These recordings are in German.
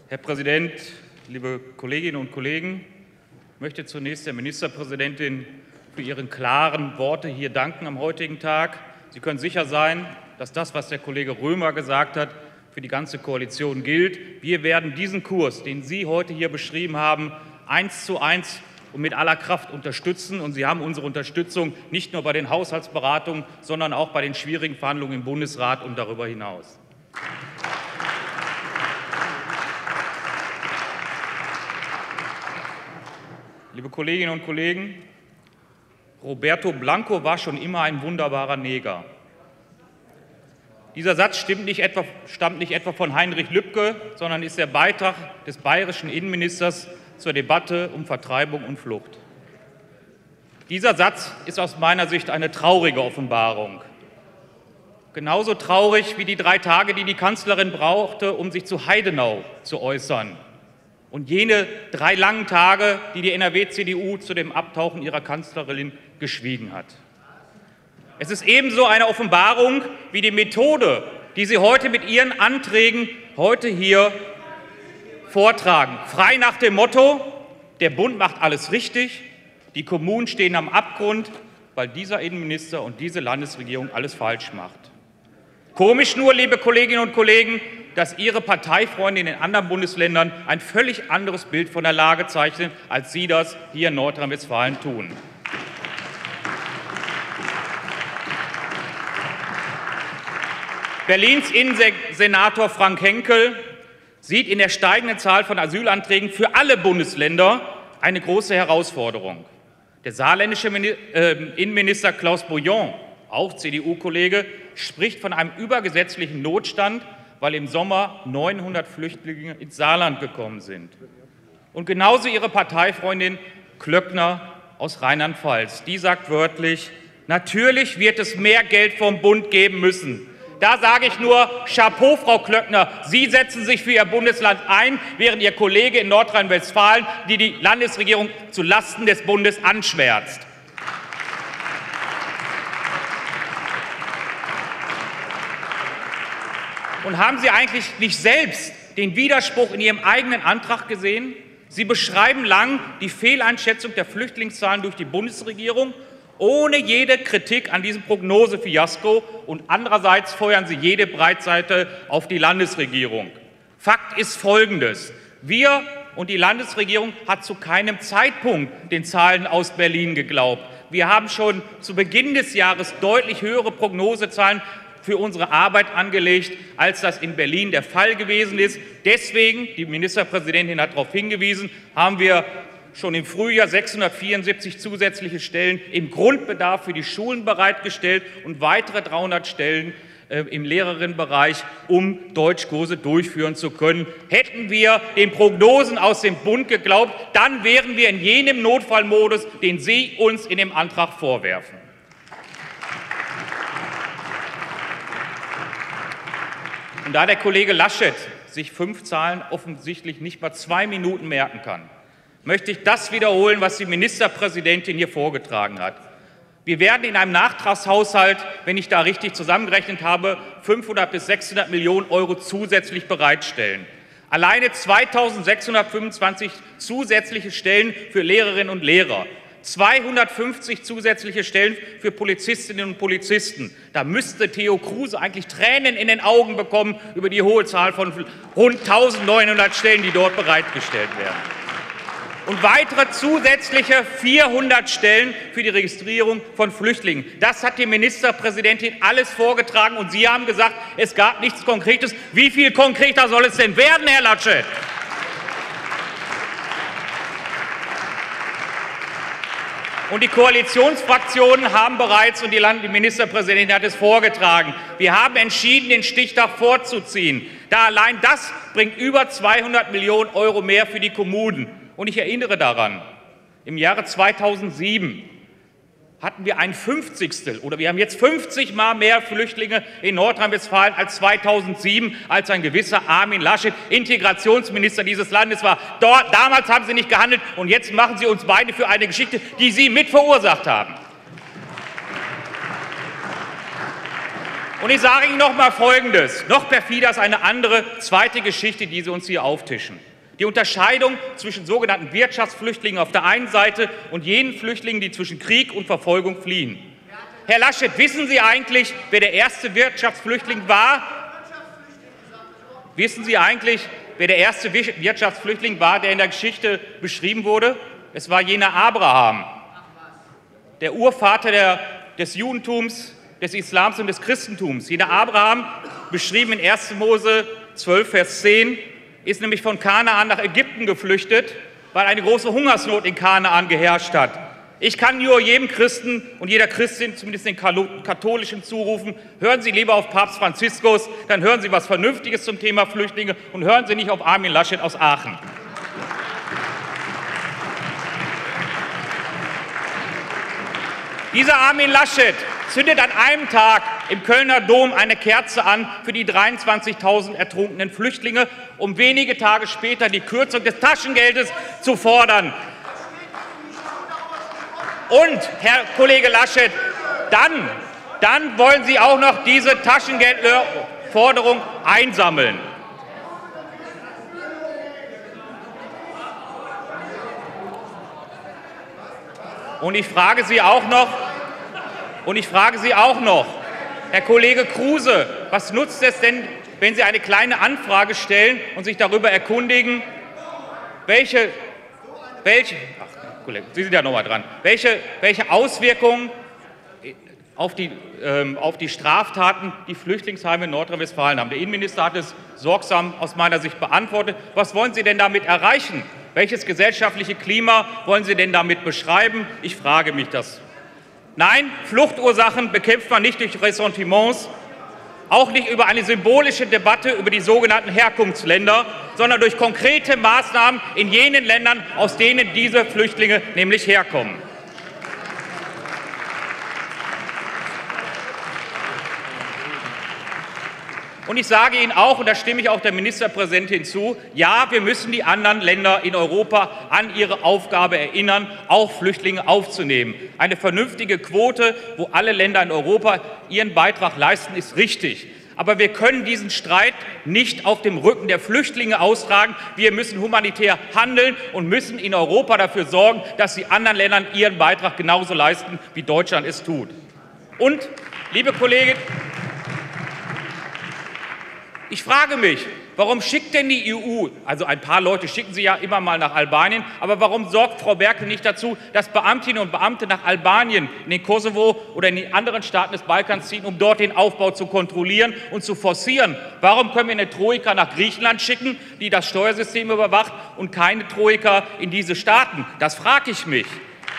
Herr Präsident, liebe Kolleginnen und Kollegen! Ich möchte zunächst der Ministerpräsidentin für ihre klaren Worte hier danken am heutigen Tag. Sie können sicher sein, dass das, was der Kollege Römer gesagt hat, für die ganze Koalition gilt. Wir werden diesen Kurs, den Sie heute hier beschrieben haben, 1:1 und mit aller Kraft unterstützen. Und Sie haben unsere Unterstützung nicht nur bei den Haushaltsberatungen, sondern auch bei den schwierigen Verhandlungen im Bundesrat und darüber hinaus. Liebe Kolleginnen und Kollegen, Roberto Blanco war schon immer ein wunderbarer Neger. Dieser Satz stammt nicht etwa von Heinrich Lübke, sondern ist der Beitrag des bayerischen Innenministers zur Debatte um Vertreibung und Flucht. Dieser Satz ist aus meiner Sicht eine traurige Offenbarung. Genauso traurig wie die 3 Tage, die die Kanzlerin brauchte, um sich zu Heidenau zu äußern. Und jene 3 langen Tage, die die NRW-CDU zu dem Abtauchen ihrer Kanzlerin geschwiegen hat. Es ist ebenso eine Offenbarung wie die Methode, die Sie heute mit Ihren Anträgen heute hier vortragen. Frei nach dem Motto, der Bund macht alles richtig, die Kommunen stehen am Abgrund, weil dieser Innenminister und diese Landesregierung alles falsch macht. Komisch nur, liebe Kolleginnen und Kollegen, dass Ihre Parteifreunde in den anderen Bundesländern ein völlig anderes Bild von der Lage zeichnen, als Sie das hier in Nordrhein-Westfalen tun. Berlins Innensenator Frank Henkel sieht in der steigenden Zahl von Asylanträgen für alle Bundesländer eine große Herausforderung. Der saarländische Innenminister Klaus Bouillon, auch CDU-Kollege, spricht von einem übergesetzlichen Notstand, weil im Sommer 900 Flüchtlinge ins Saarland gekommen sind. Und genauso ihre Parteifreundin Klöckner aus Rheinland-Pfalz. Die sagt wörtlich, natürlich wird es mehr Geld vom Bund geben müssen. Da sage ich nur, Chapeau, Frau Klöckner, Sie setzen sich für Ihr Bundesland ein, während Ihr Kollege in Nordrhein-Westfalen die Landesregierung zulasten des Bundes anschwärzt. Und haben Sie eigentlich nicht selbst den Widerspruch in Ihrem eigenen Antrag gesehen? Sie beschreiben lang die Fehleinschätzung der Flüchtlingszahlen durch die Bundesregierung, ohne jede Kritik an diesem Prognosefiasko, und andererseits feuern Sie jede Breitseite auf die Landesregierung. Fakt ist Folgendes. Wir und die Landesregierung hat zu keinem Zeitpunkt den Zahlen aus Berlin geglaubt. Wir haben schon zu Beginn des Jahres deutlich höhere Prognosezahlen für unsere Arbeit angelegt, als das in Berlin der Fall gewesen ist. Deswegen, die Ministerpräsidentin hat darauf hingewiesen, haben wir schon im Frühjahr 674 zusätzliche Stellen im Grundbedarf für die Schulen bereitgestellt und weitere 300 Stellen im Lehrerinnenbereich, um Deutschkurse durchführen zu können. Hätten wir den Prognosen aus dem Bund geglaubt, dann wären wir in jenem Notfallmodus, den Sie uns in dem Antrag vorwerfen. Und da der Kollege Laschet sich 5 Zahlen offensichtlich nicht mal 2 Minuten merken kann, möchte ich das wiederholen, was die Ministerpräsidentin hier vorgetragen hat. Wir werden in einem Nachtragshaushalt, wenn ich da richtig zusammengerechnet habe, 500 bis 600 Millionen € zusätzlich bereitstellen. Alleine 2.625 zusätzliche Stellen für Lehrerinnen und Lehrer. 250 zusätzliche Stellen für Polizistinnen und Polizisten. Da müsste Theo Kruse eigentlich Tränen in den Augen bekommen über die hohe Zahl von rund 1.900 Stellen, die dort bereitgestellt werden. Und weitere zusätzliche 400 Stellen für die Registrierung von Flüchtlingen. Das hat die Ministerpräsidentin alles vorgetragen, und Sie haben gesagt, es gab nichts Konkretes. Wie viel konkreter soll es denn werden, Herr Laschet? Und die Koalitionsfraktionen haben bereits, und die Ministerpräsidentin hat es vorgetragen, wir haben entschieden, den Stichtag vorzuziehen. Da allein das bringt über 200 Millionen € mehr für die Kommunen. Und ich erinnere daran, im Jahre 2007 hatten wir ein 50. oder wir haben jetzt 50 Mal mehr Flüchtlinge in Nordrhein-Westfalen als 2007, als ein gewisser Armin Laschet Integrationsminister dieses Landes war. Damals haben Sie nicht gehandelt, und jetzt machen Sie uns beide für eine Geschichte, die Sie mit verursacht haben. Und ich sage Ihnen noch mal Folgendes. Noch perfider ist eine andere, zweite Geschichte, die Sie uns hier auftischen. Die Unterscheidung zwischen sogenannten Wirtschaftsflüchtlingen auf der einen Seite und jenen Flüchtlingen, die zwischen Krieg und Verfolgung fliehen. Herr Laschet, wissen Sie eigentlich, wer der erste Wirtschaftsflüchtling war? Wissen Sie eigentlich, wer der erste Wirtschaftsflüchtling war, der in der Geschichte beschrieben wurde? Es war jener Abraham, der Urvater des Judentums, des Islams und des Christentums. Jener Abraham, beschrieben in 1. Mose 12, Vers 10, ist nämlich von Kanaan nach Ägypten geflüchtet, weil eine große Hungersnot in Kanaan geherrscht hat. Ich kann nur jedem Christen und jeder Christin, zumindest den Katholischen, zurufen, hören Sie lieber auf Papst Franziskus, dann hören Sie was Vernünftiges zum Thema Flüchtlinge und hören Sie nicht auf Armin Laschet aus Aachen. Dieser Armin Laschet zündet an einem Tag im Kölner Dom eine Kerze an für die 23.000 ertrunkenen Flüchtlinge, um wenige Tage später die Kürzung des Taschengeldes zu fordern. Und, Herr Kollege Laschet, dann wollen Sie auch noch diese Taschengeldforderung einsammeln. Und ich frage Sie auch noch, Herr Kollege Kruse, was nutzt es denn, wenn Sie eine kleine Anfrage stellen und sich darüber erkundigen, welche Auswirkungen auf die Straftaten die Flüchtlingsheime in Nordrhein-Westfalen haben? Der Innenminister hat es sorgsam aus meiner Sicht beantwortet. Was wollen Sie denn damit erreichen? Welches gesellschaftliche Klima wollen Sie denn damit beschreiben? Ich frage mich das. Nein, Fluchtursachen bekämpft man nicht durch Ressentiments, auch nicht über eine symbolische Debatte über die sogenannten Herkunftsländer, sondern durch konkrete Maßnahmen in jenen Ländern, aus denen diese Flüchtlinge nämlich herkommen. Und ich sage Ihnen auch, und da stimme ich auch der Ministerpräsidentin zu, ja, wir müssen die anderen Länder in Europa an ihre Aufgabe erinnern, auch Flüchtlinge aufzunehmen. Eine vernünftige Quote, wo alle Länder in Europa ihren Beitrag leisten, ist richtig. Aber wir können diesen Streit nicht auf dem Rücken der Flüchtlinge austragen. Wir müssen humanitär handeln und müssen in Europa dafür sorgen, dass die anderen Länder ihren Beitrag genauso leisten, wie Deutschland es tut. Und, liebe Kollegin, ich frage mich, warum schickt denn die EU, also ein paar Leute schicken sie ja immer mal nach Albanien, aber warum sorgt Frau Merkel nicht dazu, dass Beamtinnen und Beamte nach Albanien, in den Kosovo oder in den anderen Staaten des Balkans ziehen, um dort den Aufbau zu kontrollieren und zu forcieren? Warum können wir eine Troika nach Griechenland schicken, die das Steuersystem überwacht, und keine Troika in diese Staaten? Das frage ich mich.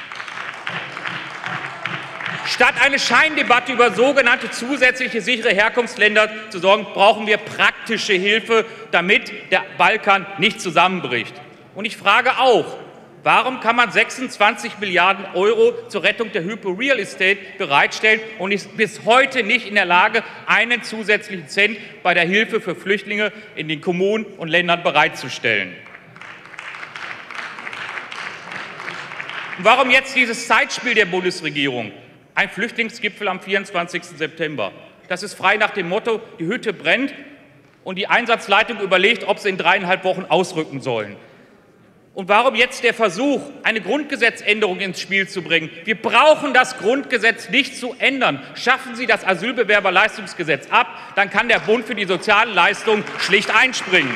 Statt eine Scheindebatte über sogenannte zusätzliche sichere Herkunftsländer zu sorgen, brauchen wir praktische Hilfe, damit der Balkan nicht zusammenbricht. Und ich frage auch, warum kann man 26 Milliarden € zur Rettung der Hypo Real Estate bereitstellen und ist bis heute nicht in der Lage, einen zusätzlichen Cent bei der Hilfe für Flüchtlinge in den Kommunen und Ländern bereitzustellen? Und warum jetzt dieses Zeitspiel der Bundesregierung? Ein Flüchtlingsgipfel am 24. September. Das ist frei nach dem Motto, die Hütte brennt und die Einsatzleitung überlegt, ob sie in 3,5 Wochen ausrücken sollen. Und warum jetzt der Versuch, eine Grundgesetzänderung ins Spiel zu bringen? Wir brauchen das Grundgesetz nicht zu ändern. Schaffen Sie das Asylbewerberleistungsgesetz ab, dann kann der Bund für die sozialen Leistungen schlicht einspringen.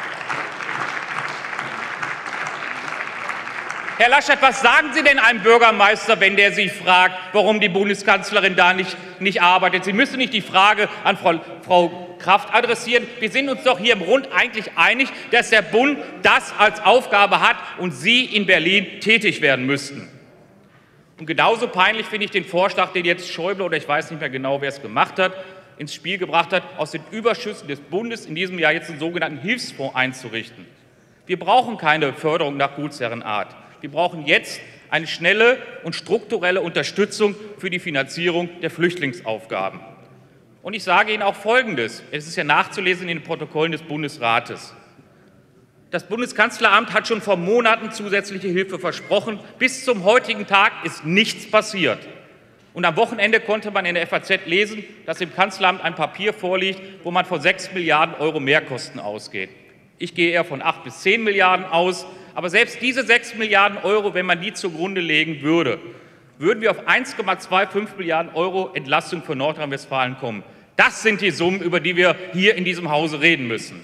Herr Laschet, was sagen Sie denn einem Bürgermeister, wenn der Sie fragt, warum die Bundeskanzlerin da nicht arbeitet? Sie müssen nicht die Frage an Frau Kraft adressieren. Wir sind uns doch hier im Rund eigentlich einig, dass der Bund das als Aufgabe hat und Sie in Berlin tätig werden müssten. Und genauso peinlich finde ich den Vorschlag, den jetzt Schäuble, oder ich weiß nicht mehr genau, wer es gemacht hat, ins Spiel gebracht hat, aus den Überschüssen des Bundes in diesem Jahr jetzt einen sogenannten Hilfsfonds einzurichten. Wir brauchen keine Förderung nach Gutsherrenart. Wir brauchen jetzt eine schnelle und strukturelle Unterstützung für die Finanzierung der Flüchtlingsaufgaben. Und ich sage Ihnen auch Folgendes. Es ist ja nachzulesen in den Protokollen des Bundesrates. Das Bundeskanzleramt hat schon vor Monaten zusätzliche Hilfe versprochen. Bis zum heutigen Tag ist nichts passiert. Und am Wochenende konnte man in der FAZ lesen, dass im Kanzleramt ein Papier vorliegt, wo man von 6 Milliarden € Mehrkosten ausgeht. Ich gehe eher von 8 bis 10 Milliarden aus. Aber selbst diese 6 Milliarden €, wenn man die zugrunde legen würde, würden wir auf 1,25 Milliarden € Entlastung für Nordrhein-Westfalen kommen. Das sind die Summen, über die wir hier in diesem Hause reden müssen.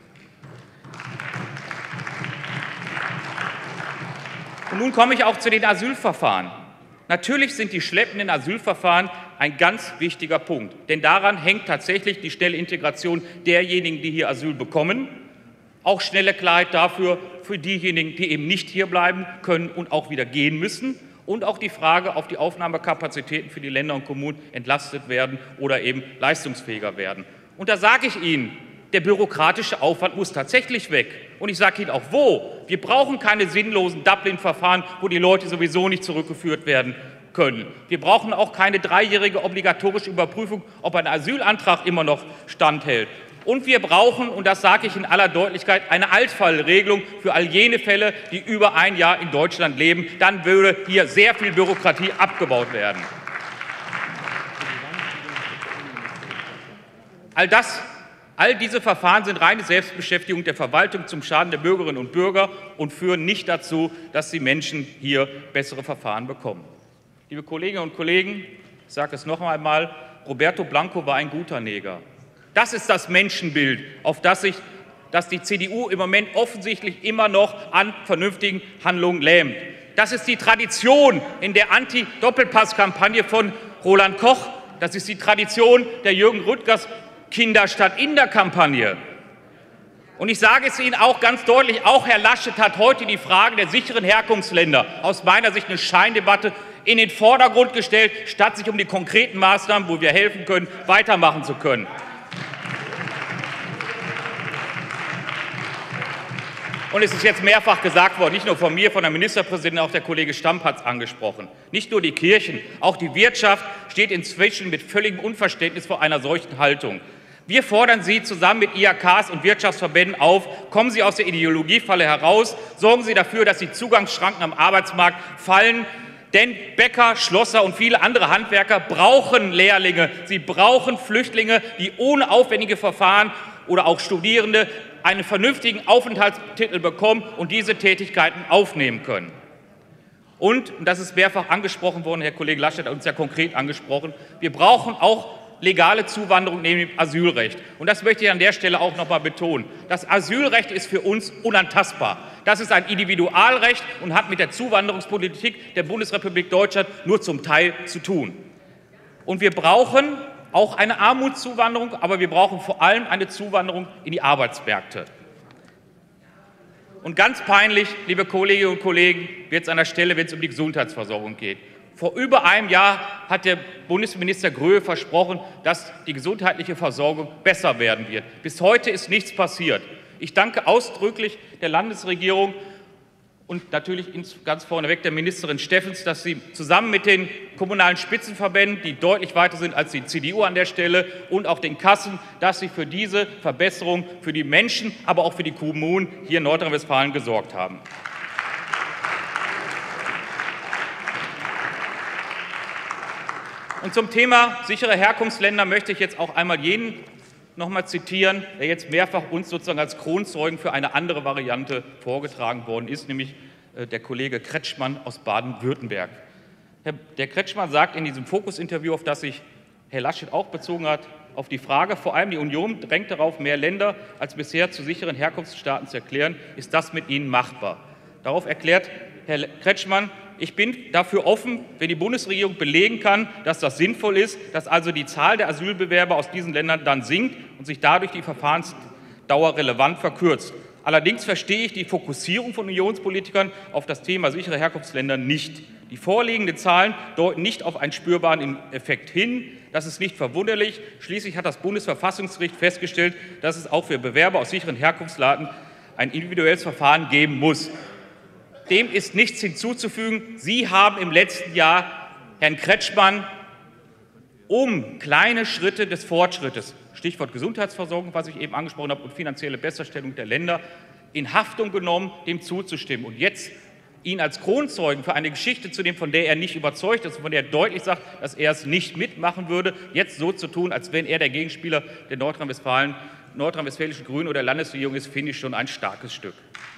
Und nun komme ich auch zu den Asylverfahren. Natürlich sind die schleppenden Asylverfahren ein ganz wichtiger Punkt, denn daran hängt tatsächlich die schnelle Integration derjenigen, die hier Asyl bekommen, auch schnelle Klarheit dafür für diejenigen, die eben nicht hier bleiben können und auch wieder gehen müssen, und auch die Frage, ob die Aufnahmekapazitäten für die Länder und Kommunen entlastet werden oder eben leistungsfähiger werden. Und da sage ich Ihnen, der bürokratische Aufwand muss tatsächlich weg. Und ich sage Ihnen auch wo. Wir brauchen keine sinnlosen Dublin-Verfahren, wo die Leute sowieso nicht zurückgeführt werden können. Wir brauchen auch keine 3-jährige obligatorische Überprüfung, ob ein Asylantrag immer noch standhält. Und wir brauchen, und das sage ich in aller Deutlichkeit, eine Altfallregelung für all jene Fälle, die über ein Jahr in Deutschland leben. Dann würde hier sehr viel Bürokratie abgebaut werden. All diese Verfahren sind reine Selbstbeschäftigung der Verwaltung zum Schaden der Bürgerinnen und Bürger und führen nicht dazu, dass die Menschen hier bessere Verfahren bekommen. Liebe Kolleginnen und Kollegen, ich sage es noch einmal, Roberto Blanco war ein guter Neger. Das ist das Menschenbild, auf das die CDU im Moment offensichtlich immer noch an vernünftigen Handlungen lähmt. Das ist die Tradition in der Anti-Doppelpass-Kampagne von Roland Koch. Das ist die Tradition der Jürgen Rüttgers Kinder statt Inder-Kampagne. Und ich sage es Ihnen auch ganz deutlich, auch Herr Laschet hat heute die Frage der sicheren Herkunftsländer, aus meiner Sicht eine Scheindebatte, in den Vordergrund gestellt, statt sich um die konkreten Maßnahmen, wo wir helfen können, weitermachen zu können. Und es ist jetzt mehrfach gesagt worden, nicht nur von mir, von der Ministerpräsidentin, auch der Kollege Stamp hat es angesprochen. Nicht nur die Kirchen, auch die Wirtschaft steht inzwischen mit völligem Unverständnis vor einer solchen Haltung. Wir fordern Sie zusammen mit IHKs und Wirtschaftsverbänden auf, kommen Sie aus der Ideologiefalle heraus, sorgen Sie dafür, dass die Zugangsschranken am Arbeitsmarkt fallen. Denn Bäcker, Schlosser und viele andere Handwerker brauchen Lehrlinge. Sie brauchen Flüchtlinge, die ohne aufwendige Verfahren oder auch Studierende einen vernünftigen Aufenthaltstitel bekommen und diese Tätigkeiten aufnehmen können. Und das ist mehrfach angesprochen worden, Herr Kollege Laschet hat uns ja konkret angesprochen, wir brauchen auch legale Zuwanderung neben dem Asylrecht. Und das möchte ich an der Stelle auch noch mal betonen. Das Asylrecht ist für uns unantastbar. Das ist ein Individualrecht und hat mit der Zuwanderungspolitik der Bundesrepublik Deutschland nur zum Teil zu tun. Und wir brauchen auch eine Armutszuwanderung, aber wir brauchen vor allem eine Zuwanderung in die Arbeitsmärkte. Und ganz peinlich, liebe Kolleginnen und Kollegen, wird es an der Stelle, wenn es um die Gesundheitsversorgung geht. Vor über einem Jahr hat der Bundesminister Gröhe versprochen, dass die gesundheitliche Versorgung besser werden wird. Bis heute ist nichts passiert. Ich danke ausdrücklich der Landesregierung und natürlich ganz vorneweg der Ministerin Steffens, dass sie zusammen mit den kommunalen Spitzenverbänden, die deutlich weiter sind als die CDU an der Stelle, und auch den Kassen, dass sie für diese Verbesserung für die Menschen, aber auch für die Kommunen hier in Nordrhein-Westfalen gesorgt haben. Und zum Thema sichere Herkunftsländer möchte ich jetzt auch einmal jenen noch mal zitieren, der jetzt mehrfach uns sozusagen als Kronzeugen für eine andere Variante vorgetragen worden ist, nämlich der Kollege Kretschmann aus Baden-Württemberg. Der Kretschmann sagt in diesem Fokus-Interview, auf das sich Herr Laschet auch bezogen hat, auf die Frage, vor allem die Union drängt darauf, mehr Länder als bisher zu sicheren Herkunftsstaaten zu erklären, ist das mit Ihnen machbar? Darauf erklärt Herr Kretschmann, ich bin dafür offen, wenn die Bundesregierung belegen kann, dass das sinnvoll ist, dass also die Zahl der Asylbewerber aus diesen Ländern dann sinkt und sich dadurch die Verfahrensdauer relevant verkürzt. Allerdings verstehe ich die Fokussierung von Unionspolitikern auf das Thema sichere Herkunftsländer nicht. Die vorliegenden Zahlen deuten nicht auf einen spürbaren Effekt hin. Das ist nicht verwunderlich. Schließlich hat das Bundesverfassungsgericht festgestellt, dass es auch für Bewerber aus sicheren Herkunftsländern ein individuelles Verfahren geben muss. Dem ist nichts hinzuzufügen. Sie haben im letzten Jahr Herrn Kretschmann um kleine Schritte des Fortschrittes, Stichwort Gesundheitsversorgung, was ich eben angesprochen habe, und finanzielle Besserstellung der Länder, in Haftung genommen, dem zuzustimmen. Und jetzt ihn als Kronzeugen für eine Geschichte zu nehmen, von der er nicht überzeugt ist, von der er deutlich sagt, dass er es nicht mitmachen würde, jetzt so zu tun, als wenn er der Gegenspieler der nordrhein-westfälischen Grünen oder Landesregierung ist, finde ich schon ein starkes Stück.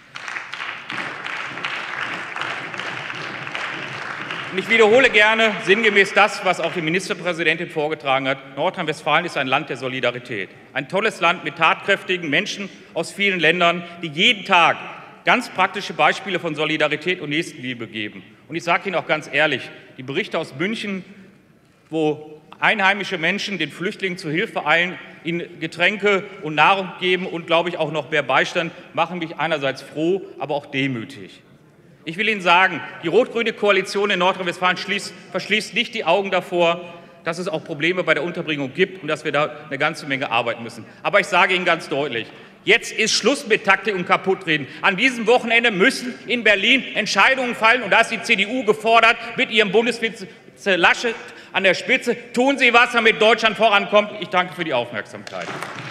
Und ich wiederhole gerne sinngemäß das, was auch die Ministerpräsidentin vorgetragen hat. Nordrhein-Westfalen ist ein Land der Solidarität. Ein tolles Land mit tatkräftigen Menschen aus vielen Ländern, die jeden Tag ganz praktische Beispiele von Solidarität und Nächstenliebe geben. Und ich sage Ihnen auch ganz ehrlich, die Berichte aus München, wo einheimische Menschen den Flüchtlingen zu Hilfe eilen, ihnen Getränke und Nahrung geben und, glaube ich, auch noch mehr Beistand, machen mich einerseits froh, aber auch demütig. Ich will Ihnen sagen, die rot-grüne Koalition in Nordrhein-Westfalen verschließt nicht die Augen davor, dass es auch Probleme bei der Unterbringung gibt und dass wir da eine ganze Menge arbeiten müssen. Aber ich sage Ihnen ganz deutlich, jetzt ist Schluss mit Taktik und Kaputtreden. An diesem Wochenende müssen in Berlin Entscheidungen fallen, und da ist die CDU gefordert, mit ihrem Bundesvize Laschet an der Spitze. Tun Sie was, damit Deutschland vorankommt. Ich danke für die Aufmerksamkeit.